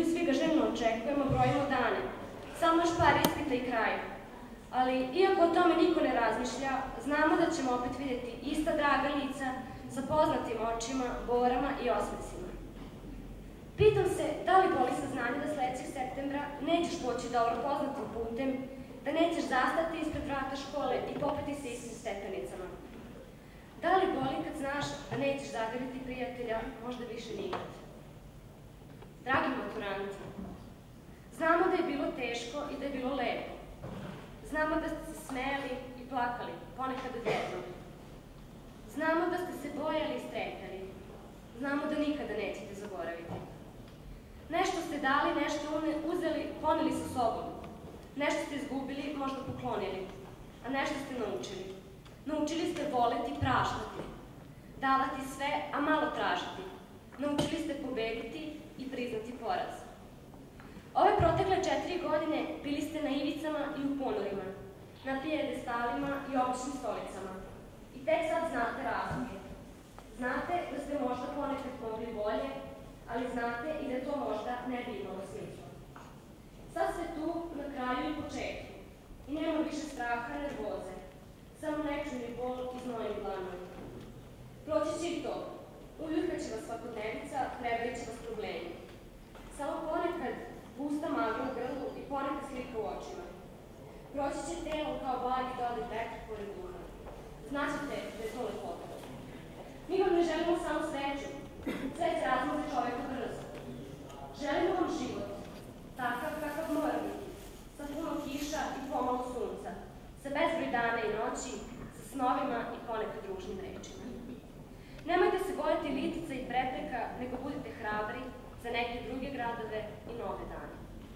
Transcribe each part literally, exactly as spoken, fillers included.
svi ga željno očekujemo, brojimo dane. Samo još par ispita i kraj. Ali, iako o tome niko ne razmišlja, znamo da ćemo opet vidjeti ista draga lica sa poznatim očima, borama i osmecima. Pitam se da li boli saznanje da sledećeg septembra nećeš poći dobro poznatim putem, da nećeš zastati ispred vrata škole i popeti se istim stepenicama. Da li boli kad znaš da nećeš zagrliti prijatelja, možda više nikad? Dragi maturanti, znamo da je bilo teško i da je bilo lepo. Znamo da ste se smejali i plakali, ponekad odjednom. Znamo da ste se bojali i strepljali. Znamo da nikada nećete zaboraviti. Nešto ste dali, nešto uzeli, poneli sa sobom. Nešto ste izgubili, možda poklonili. A nešto ste naučili. Naučili ste voleti i praštati. Davati sve, a malo tražiti. Naučili ste pobediti i priznati poraz. Ove protekle četiri godine bili ste na ivicama i u ponorima, na pijedestalima i običnim stolicama. I tek sad znate razloge. Znate da ste možda ponekad mogli bolje, ali znate i da to možda ne bi imalo smisla. Sad ste tu na kraju i početku i nema više straha, nervoze, samo nečujni bol i znoj u dlanoj. Proći će i to. Ujutkat će vas svakodnevica, prebarit će vas problemi. Samo ponekad pusta magla u grlu i ponekad slika u očima. Proći će telo kao blagi dodir vetra pored duha. Znaćete da je to lepota. Mi vam ne želimo samo sreću. Sve se razmozi čoveka brzo. Želimo vam život, takav kakav mora biti, sa puno kiša i pomalo sunca, sa bezbroj dana i noći, sa snovima i ponekad ružnim rečima. Nemojte se bojati litica i prepreka, nego budite hrabri za neke druge gradove i nove dane.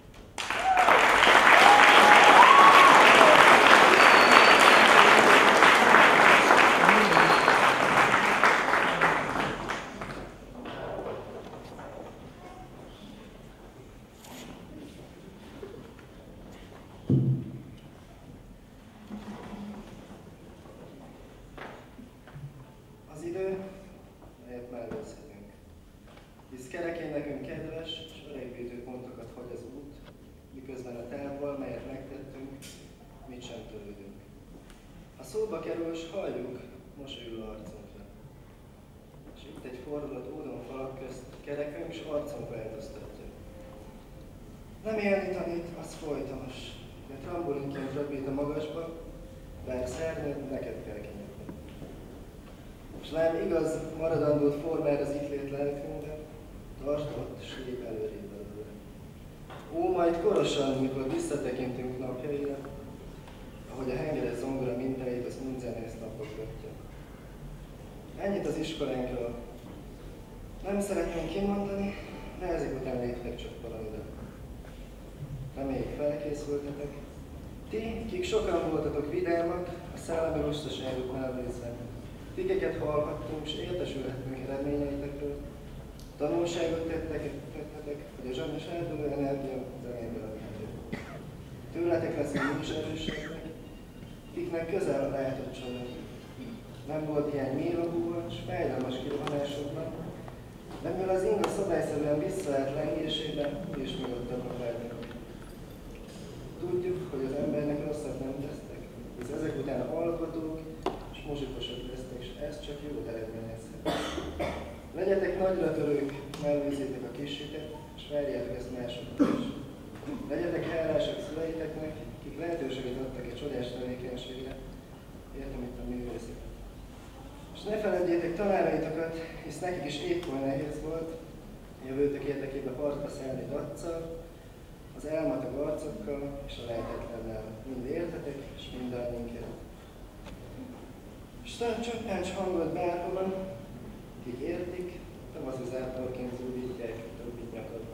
Az idő, melyet mellőzhetünk. Hisz kerekén nekünk kedves, és öregbítő pontokat hagy az út, miközben a távol, melyet megtettünk, mit sem törődünk. Ha szóba kerül, s halljuk, mosolyul arcunkra. És itt egy fordulat ódon falak közt, kerekünk, s arcunk változtatja. Nem élni tanít, az folytonos, de trambulinként röpít a magasba, bár szárnyad neked kell kinyitni. S lám igaz, maradandót formál az itt lét lelkünkben, tartsd ott, s lép előrébb belőle. Ó, majd korosan, mikor visszatekintünk napjaira, ahogy a hengeres zongora mintáit az mind zenész napokgatja. Ennyit az iskolánkról. Nem szeretném kimondani, de ezek után léptek csak valamire. Reméljük felkészültetek. Ti, kik sokan voltatok vidámak, a szellemi lustaságok mellőzve, Tikeket hallhattunk, és értesülhetünk reményeitekről. Tanulságot tettek, tettetek, hogy a zsanyos eldőlő energia zenéből adható. Tőletek leszünk mi is erősebbek, kiknek közel a látott család. Nem volt ilyen nyílogúval, s fájdalmas kirohanásokban, de mivel az inga szabályszerűen visszaállt lengésében, úgyis nyugodtabbak lehetnek. Tudjuk, hogy az embernek rosszat nem tesztek, hisz ezek után alkotók és muzsikusok lesznek, és ez csak jót eredményezhet. Legyetek nagyra törők, mellőzzétek a kisiket, és várjátok ezt másoknak is. Legyetek hálásak szüleiteknek, kik lehetőséget adtak egy csodás tevékenységre, értem itt a művészet. És ne feledjétek tanáraitokat, hisz nekik is épp olyan nehéz volt, jövőtök érdekében partra szállni daccal, az elmatag arcokkal és a lehetetlennel. Mind értetek, és mindannyiunket. És csöppents hangot bárhova, kik értik, tavaszi záporként zúdítják többit nyakadva.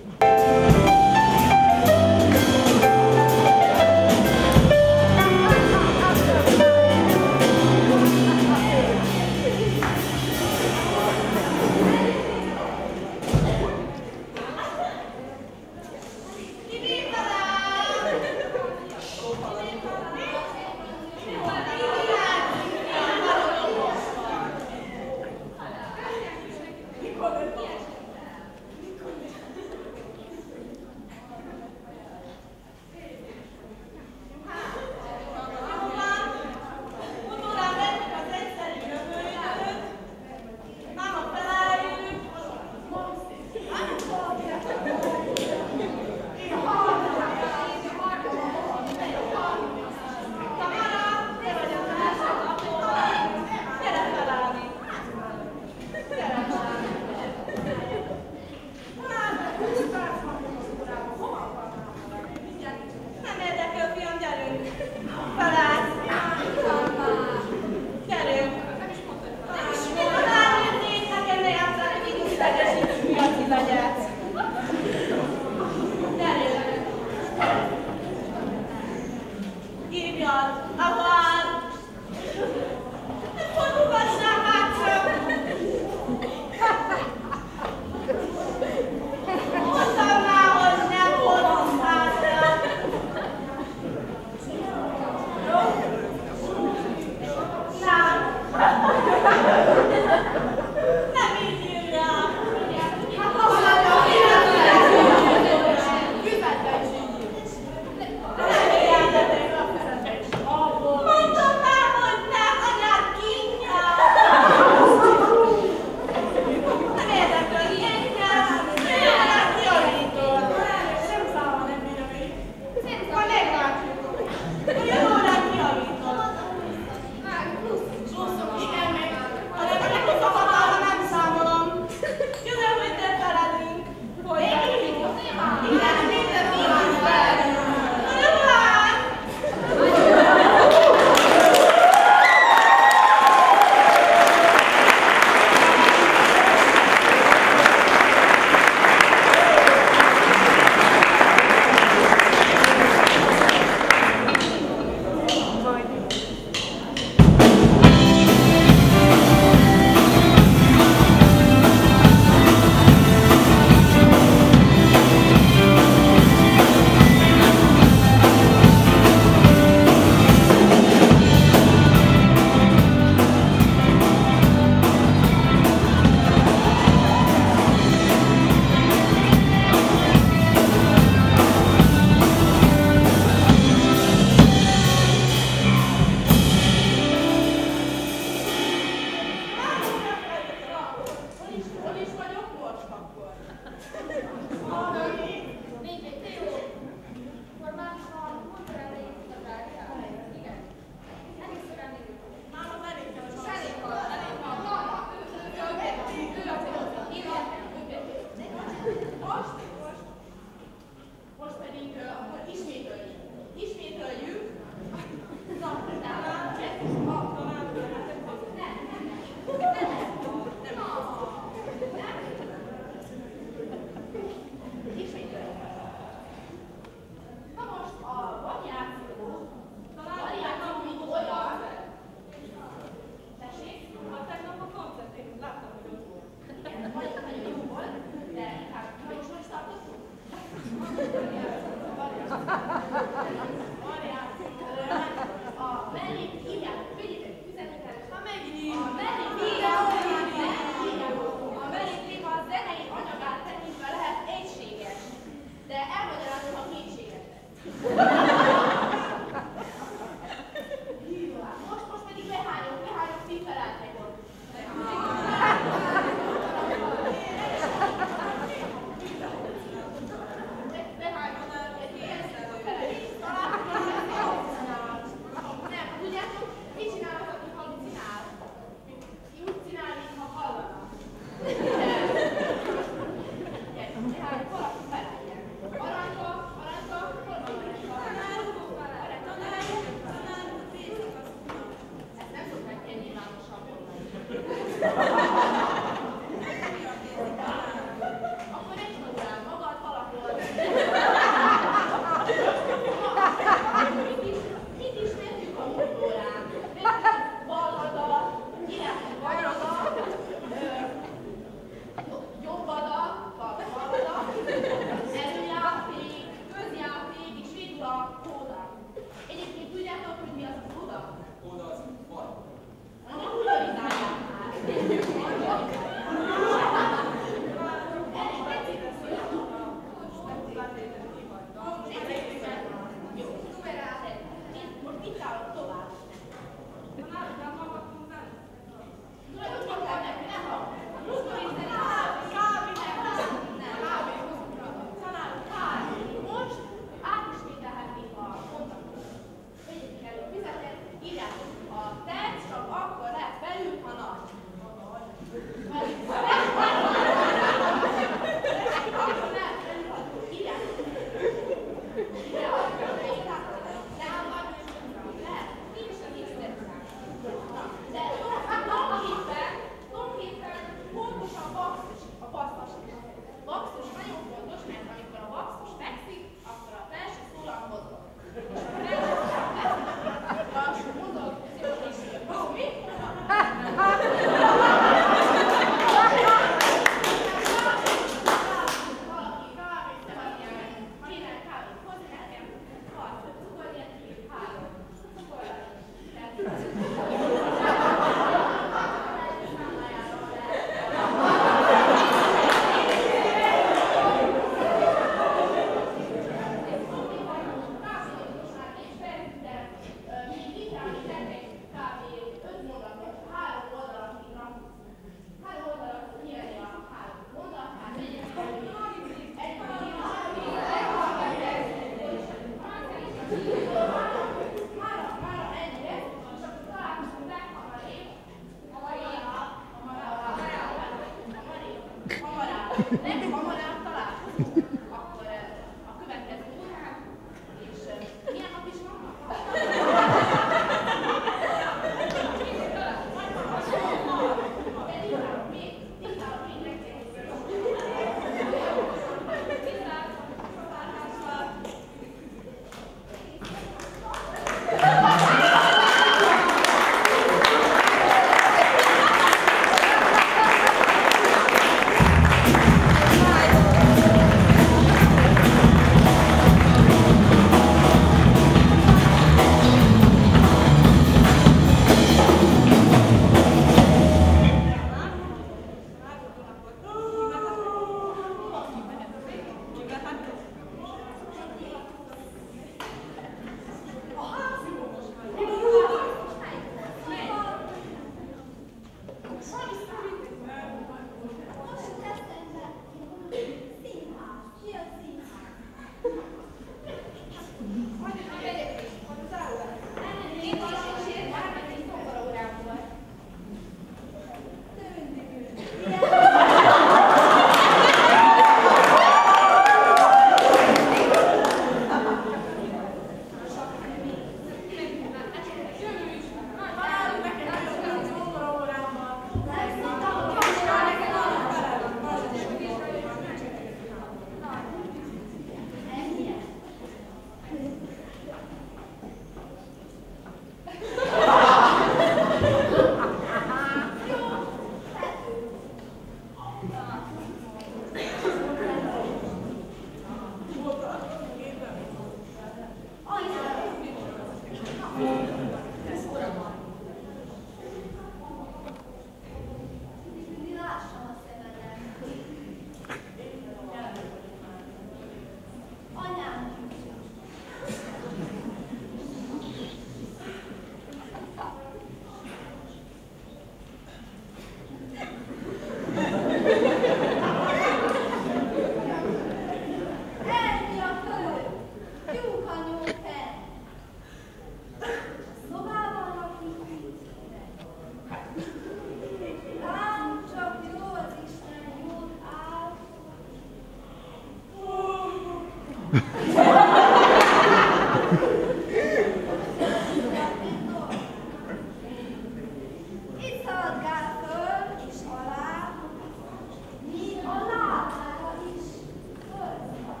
Itt szaladgál föl és alá, míg a lábára is fölszalad.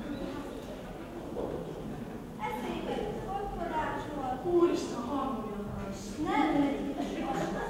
Eszébe jut fogkodásról, Úristen, hangolja! és nem megy azt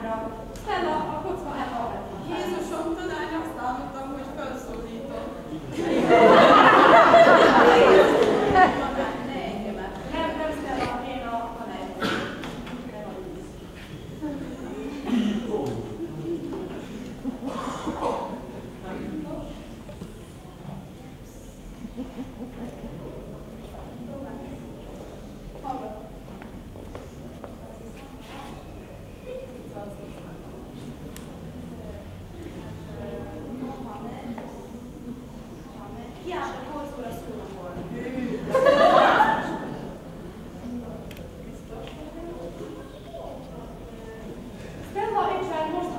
ágra. Stella a kocka elhallgat. Jézusom, tanány, azt álmodtam, hogy felszólítom. Ne engemet. Nem, nem Stella, én a tanány. Stella, én most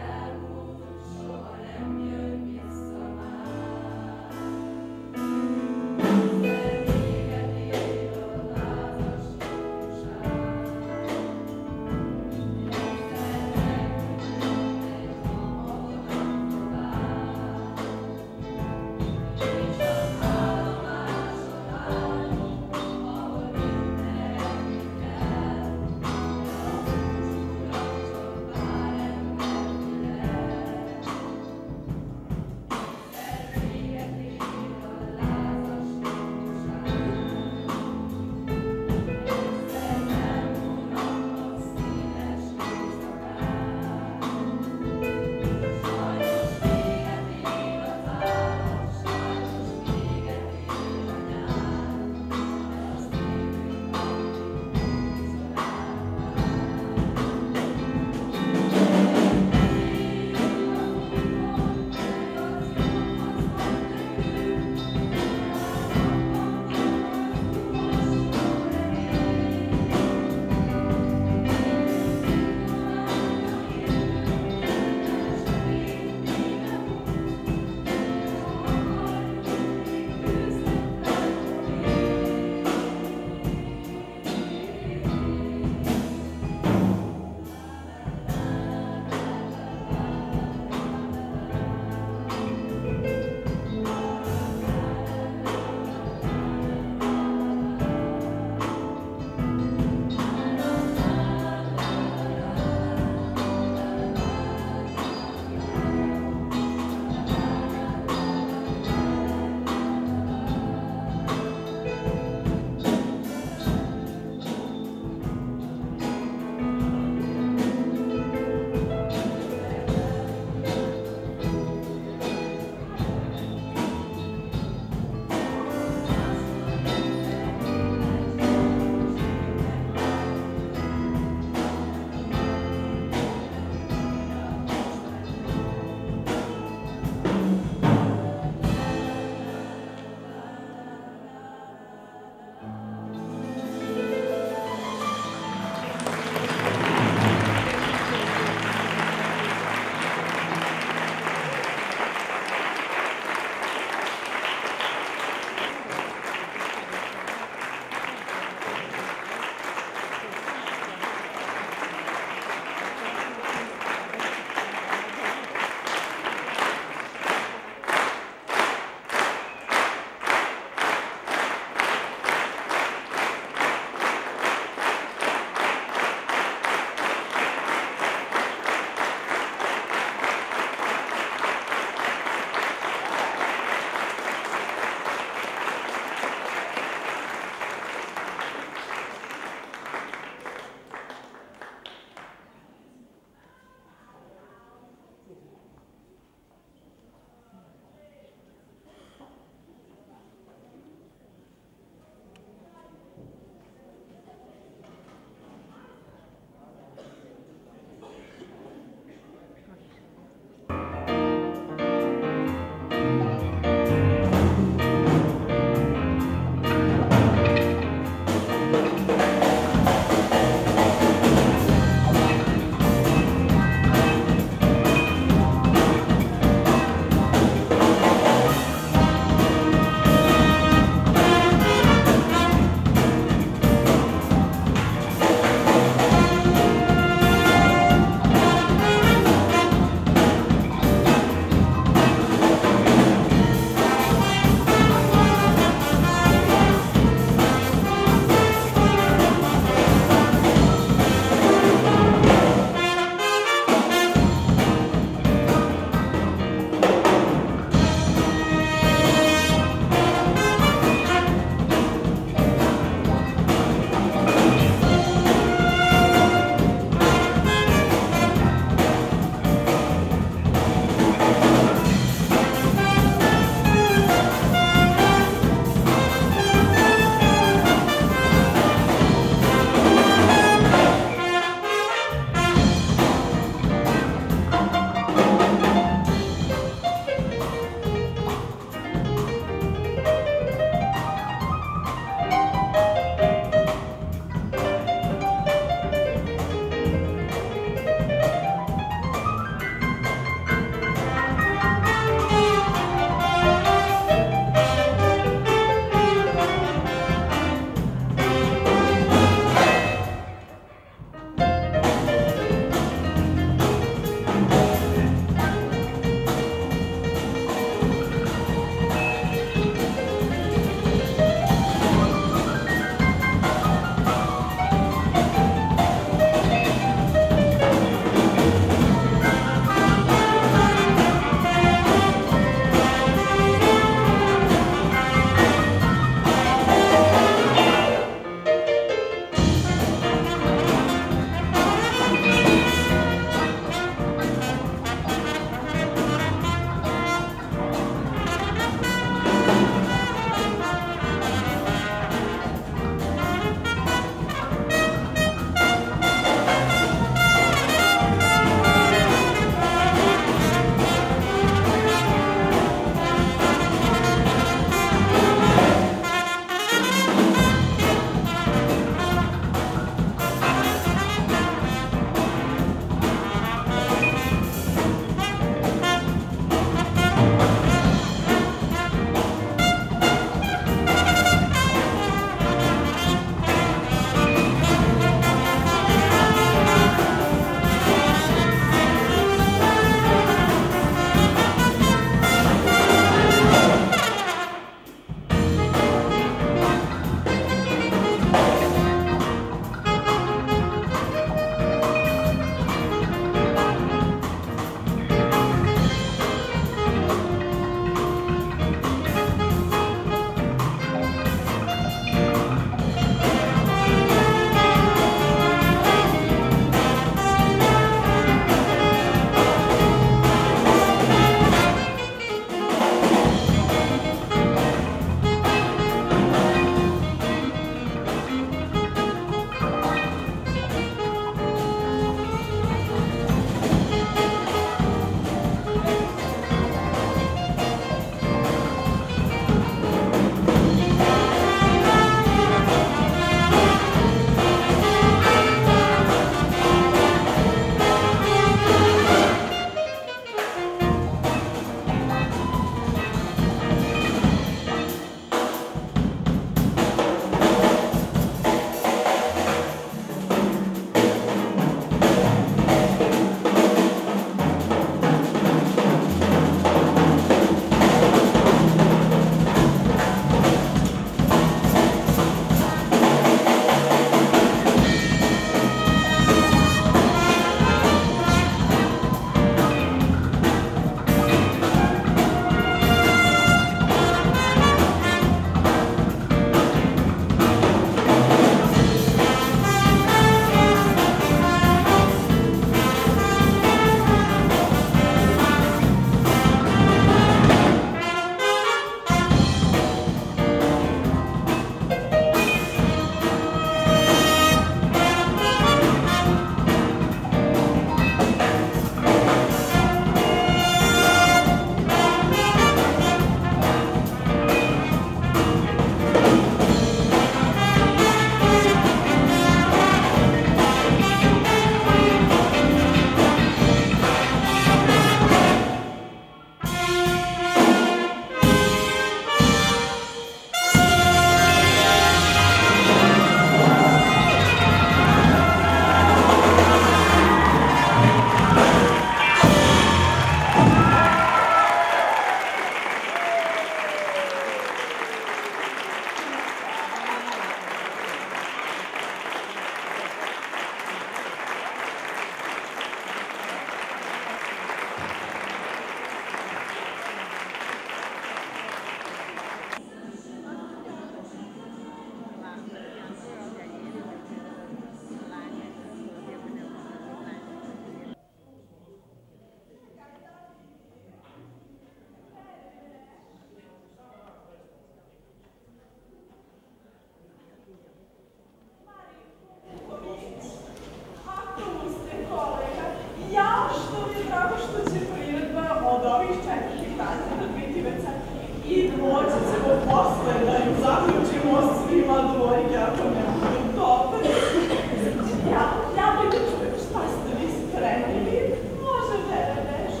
I doći ćemo posle da im zaključimo svima dvojke, ako ne bude dobro. Ja, ja bih da čujem šta ste vi spremili. Može vere veže.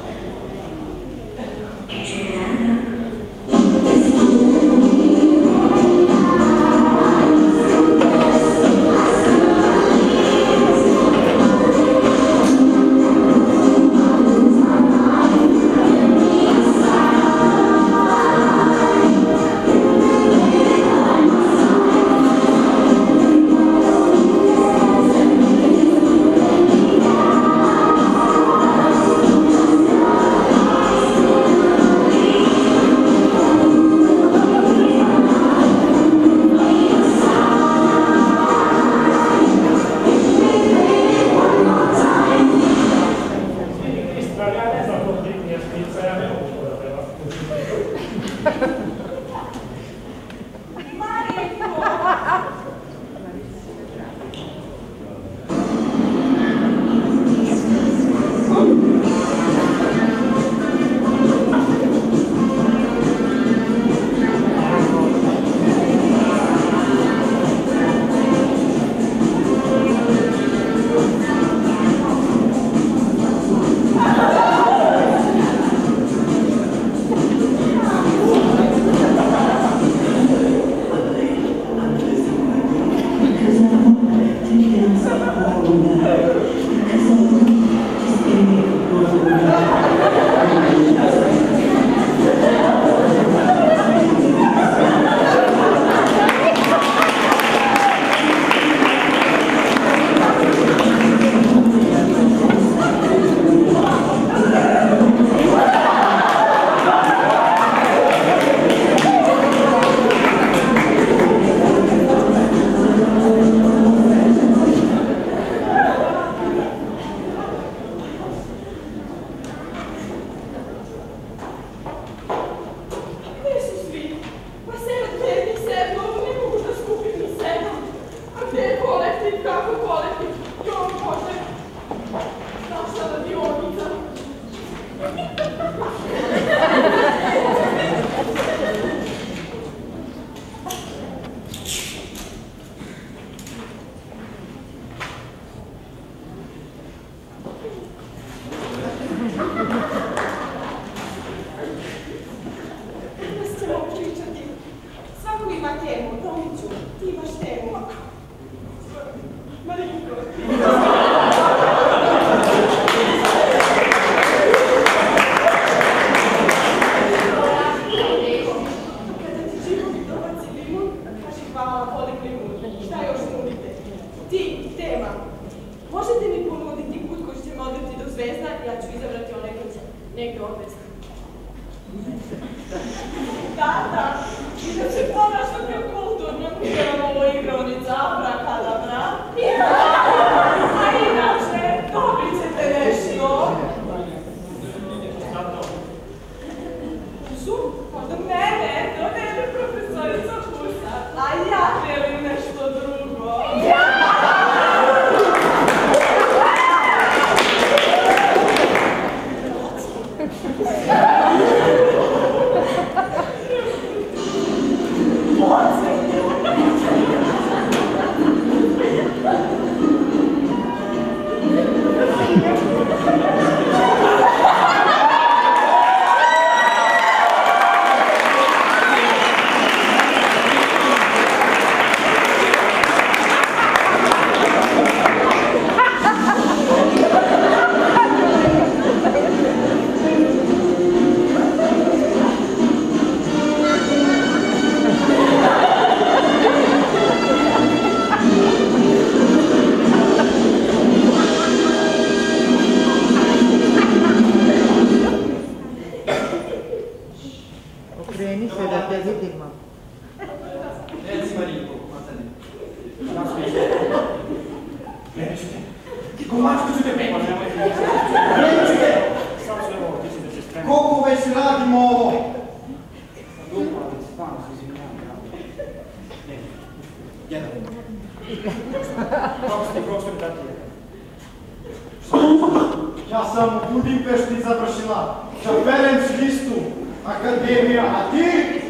Ja sam u Budimpešti završila za Ferenc listu Akademija, a ti?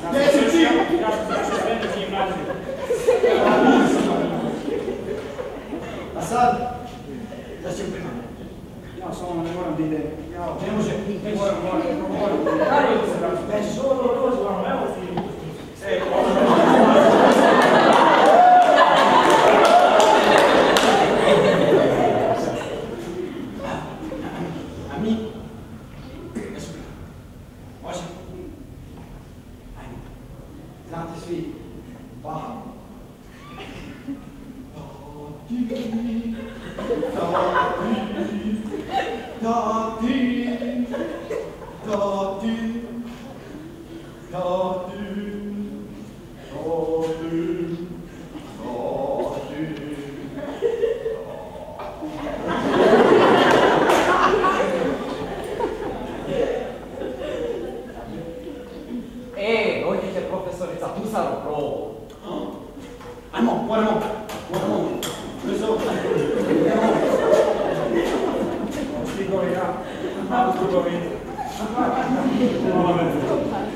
Gdje si ti? Ja sam završio srednju gimnaziju. A sad? Da će primati. Ja samo ne moram da idem. Ne može. Moram, moram, moram. Kako je se vraći? Nećeš ovo dođi vam, evo ti. Ej, ovo. A mi? Može? Ajde. Znate svi, Baha. E, dođite profesorica Husar u probu. Ajmo, moramo, moramo. Brzo. Stigo je ja. Malo stigo vidi. Hvala me.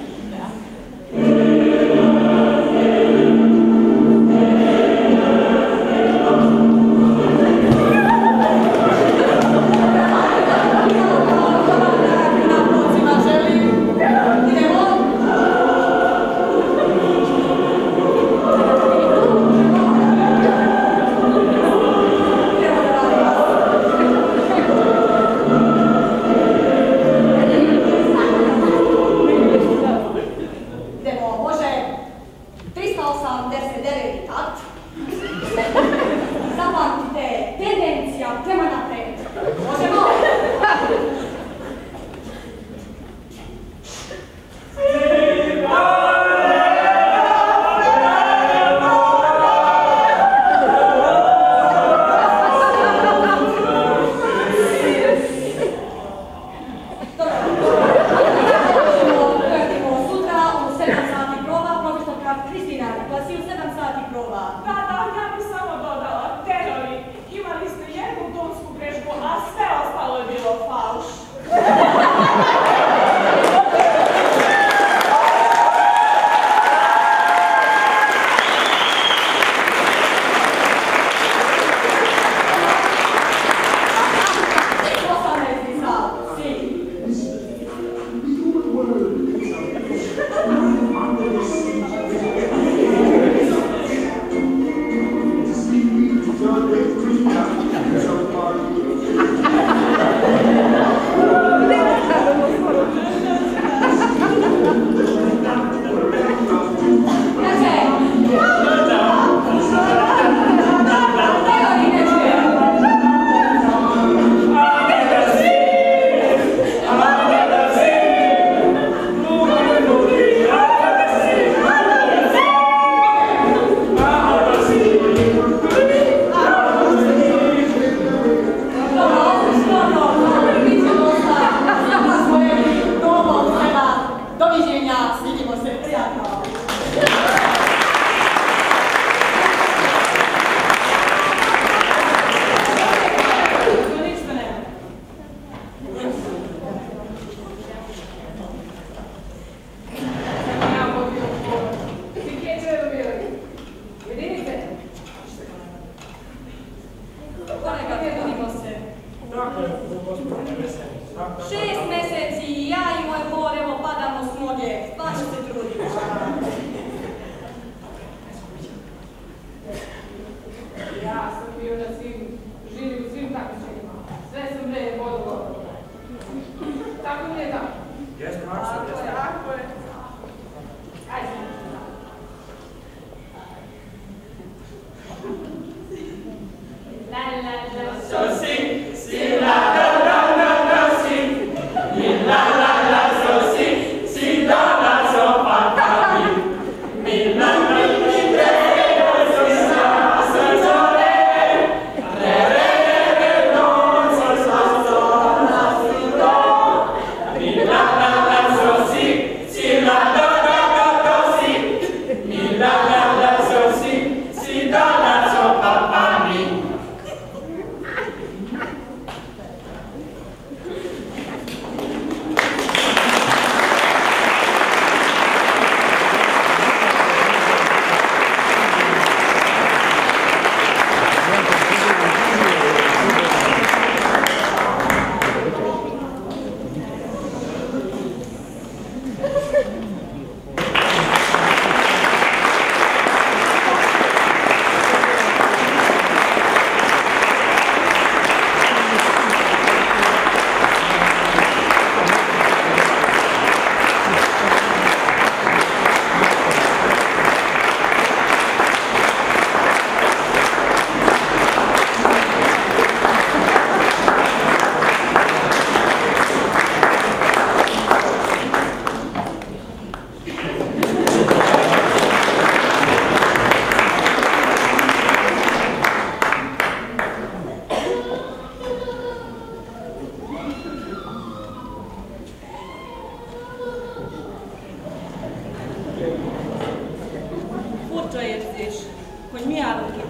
Šest meseci ja i moj bor, evo padamo s noge, baš se trudimo. Ja sam bio na svim, živim u svim takmičenjima. Sve sam bre vodilo. Tako mi je da. Jesmo, Marko, jesmo. Tako je. Ajde. La la la. So sing, sing la la la la la sing. La la la so sing, sing la la so pa pa.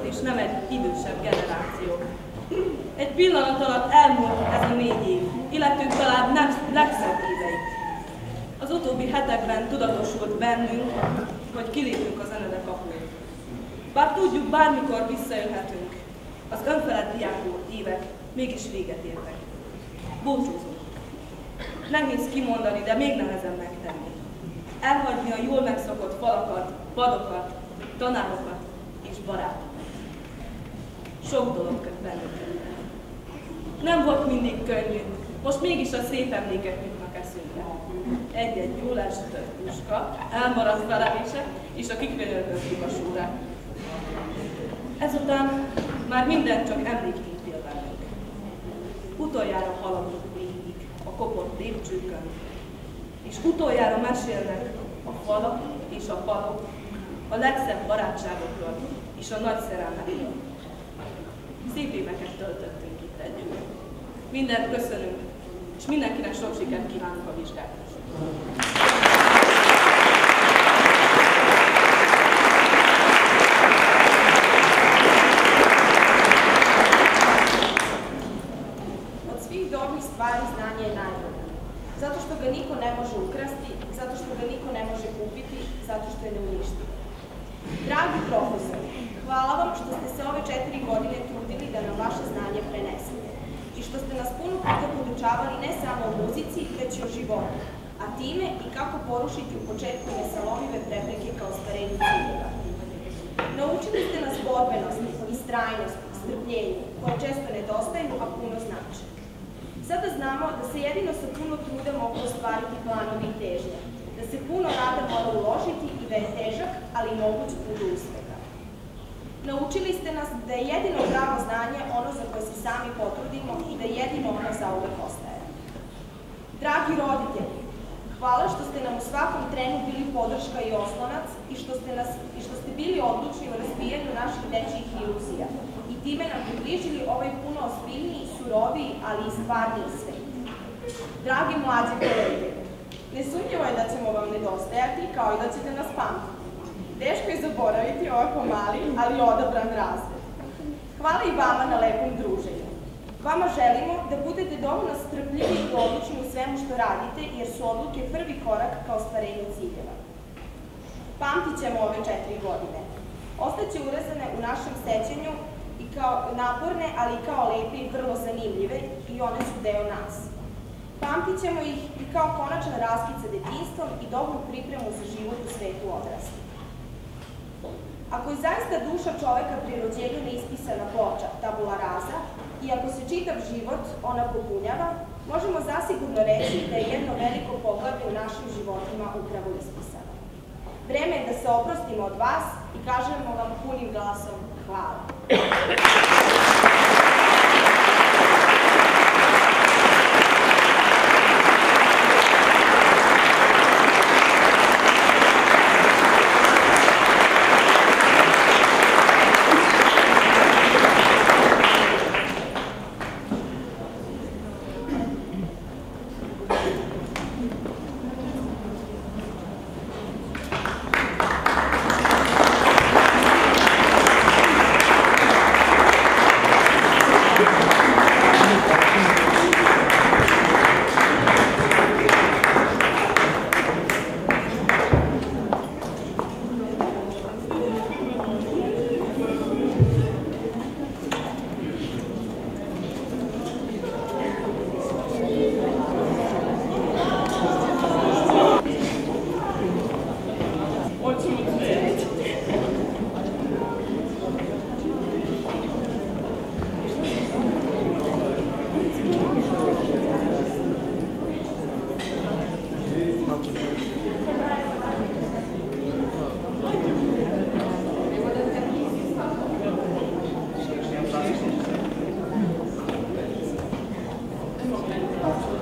és nem egy idősebb generáció. Egy pillanat alatt elmúlt ez a négy év, illetők talán nem legszebb éveik. Az utóbbi hetekben tudatosult bennünk, hogy kilépünk az Enede kapuin. Bár tudjuk, bármikor visszajöhetünk, az önfelett diákó évek mégis véget értek. Búcsúzunk. Nehéz kimondani, de még nehezebb megtenni. Elhagyni a jól megszokott falakat, padokat, tanárokat és barátokat. Sok dolog köt bennünket. Nem volt mindig könnyű, most mégis a szép emlékek jutnak eszünkbe. Egy-egy jól elsütött puska, elmaradt felelések és a kikönyörgött lyukasórák. Ezután már minden csak emlékként él bennünk. Utoljára haladunk végig a kopott lépcsőkön, és utoljára mesélnek a falak és a padok a legszebb barátságokról és a nagy szerelmekről. Szép éveket töltöttünk itt együtt. Mindent köszönünk, és mindenkinek sok sikert kívánunk a vizsgákhoz. Od svih dobrih stvari znanje je najbolje. Zato što ga niko ne može ukrasti, zato što ga niko ne može kupiti, zato što je neuništivo. Dragi profesori, hvala vam što ste se ove četiri godine trudili da nam vaše znanje prenesete i što ste nas puno puta podučavali ne samo o muzici, već i o životu, a time i kako porušiti u početku nesalomive prepreke ka ostvarenju ciljeva. Naučili ste nas borbenosti, istrajnosti, strpljenju, koje često nedostaju, a puno znači. Sada znamo da se jedino sa puno truda mogu ostvariti planovi i težnje, da se puno rada mora uložiti i da je težak, ali moguć put do uspeha. Naučili ste nas da je jedino pravo znanje ono za koje se sami potrudimo i da jedino ono zauvek ostaje. Dragi roditelji, hvala što ste nam u svakom trenu bili podrška i oslonac i što ste, nas, i što ste bili odlučni u razbijanju naših dečjih iluzija i time nam približili ovaj puno ozbiljniji, suroviji, ali i stvarniji svet. Dragi mlađi kolege, nesumnjivo je da ćemo vam nedostajati kao i da ćete nas pamtiti. Teško je zaboraviti ovako mali, ali odabran razred. Hvala i vama na lepom druženju. Vama želimo da budete dovoljno strpljivi i odlučni u svemu što radite, jer su odluke prvi korak ka ostvarenju ciljeva. Pamtit ćemo ove četiri godine. Ostaće urezane u našem sećanju i kao naporne, ali i kao lepe i vrlo zanimljive, i one su deo nas. Pamtit ćemo ih i kao konačan raskid sa detinjstvom i dobru pripremu za život u svetu odrasli. Ako je zaista duša čoveka pri rođenju neispisana ploča, tabula rasa, i ako se čitav život ona popunjava, možemo zasigurno reći da je jedno veliko poglavlje u našim životima upravo ispisano. Vreme je da se oprostimo od vas i kažemo vam punim glasom hvala. Thank you.